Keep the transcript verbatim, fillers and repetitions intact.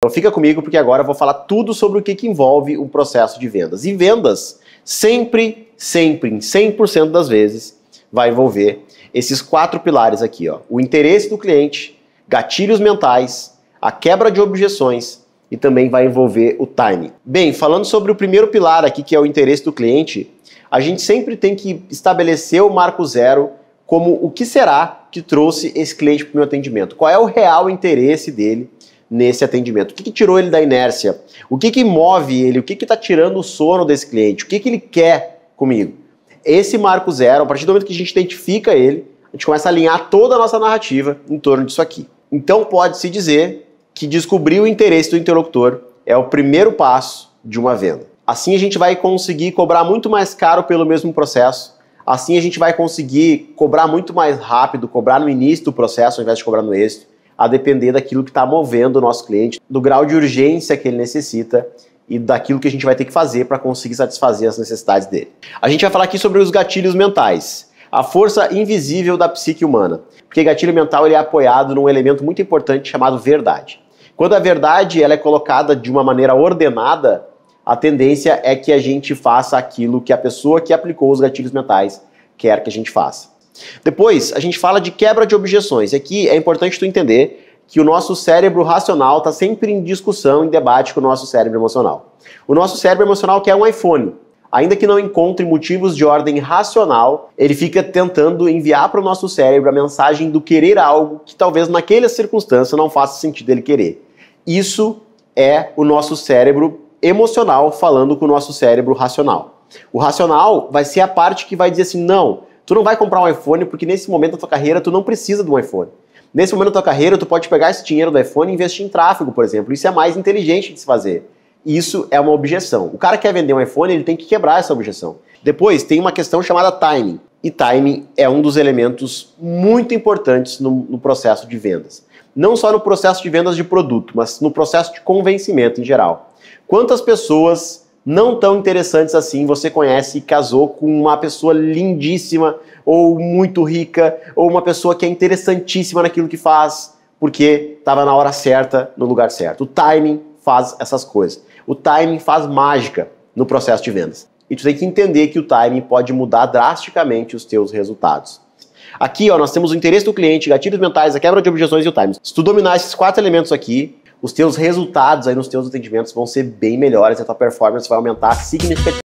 Então fica comigo porque agora eu vou falar tudo sobre o que, que envolve um processo de vendas. E vendas sempre, sempre, em cem por cento das vezes, vai envolver esses quatro pilares aqui, ó. O interesse do cliente, gatilhos mentais, a quebra de objeções e também vai envolver o timing. Bem, falando sobre o primeiro pilar aqui, que é o interesse do cliente, a gente sempre tem que estabelecer o marco zero como o que será que trouxe esse cliente para o meu atendimento. Qual é o real interesse dele nesse atendimento? O que, que tirou ele da inércia? O que, que move ele? O que está tirando o sono desse cliente? O que, que ele quer comigo? Esse marco zero, a partir do momento que a gente identifica ele, a gente começa a alinhar toda a nossa narrativa em torno disso aqui. Então pode-se dizer que descobrir o interesse do interlocutor é o primeiro passo de uma venda. Assim a gente vai conseguir cobrar muito mais caro pelo mesmo processo, assim a gente vai conseguir cobrar muito mais rápido, cobrar no início do processo ao invés de cobrar no êxito, a depender daquilo que está movendo o nosso cliente, do grau de urgência que ele necessita e daquilo que a gente vai ter que fazer para conseguir satisfazer as necessidades dele. A gente vai falar aqui sobre os gatilhos mentais, a força invisível da psique humana, porque gatilho mental ele é apoiado num elemento muito importante chamado verdade. Quando a verdade ela é colocada de uma maneira ordenada, a tendência é que a gente faça aquilo que a pessoa que aplicou os gatilhos mentais quer que a gente faça. Depois, a gente fala de quebra de objeções. Aqui é importante tu entender que o nosso cérebro racional está sempre em discussão, em debate com o nosso cérebro emocional. O nosso cérebro emocional quer um iPhone. Ainda que não encontre motivos de ordem racional, ele fica tentando enviar para o nosso cérebro a mensagem do querer algo que talvez naquela circunstância não faça sentido ele querer. Isso é o nosso cérebro emocional falando com o nosso cérebro racional. O racional vai ser a parte que vai dizer assim, não, tu não vai comprar um iPhone porque nesse momento da tua carreira tu não precisa de um iPhone. Nesse momento da tua carreira tu pode pegar esse dinheiro do iPhone e investir em tráfego, por exemplo. Isso é mais inteligente de se fazer. Isso é uma objeção. O cara quer vender um iPhone, ele tem que quebrar essa objeção. Depois tem uma questão chamada timing. E timing é um dos elementos muito importantes no, no processo de vendas. Não só no processo de vendas de produto, mas no processo de convencimento em geral. Quantas pessoas não tão interessantes assim você conhece e casou com uma pessoa lindíssima, ou muito rica, ou uma pessoa que é interessantíssima naquilo que faz, porque estava na hora certa, no lugar certo. O timing faz essas coisas. O timing faz mágica no processo de vendas. E tu tem que entender que o timing pode mudar drasticamente os teus resultados. Aqui, ó, nós temos o interesse do cliente, gatilhos mentais, a quebra de objeções e o timing. Se tu dominar esses quatro elementos aqui, os teus resultados aí nos teus atendimentos vão ser bem melhores, a tua performance vai aumentar significativamente.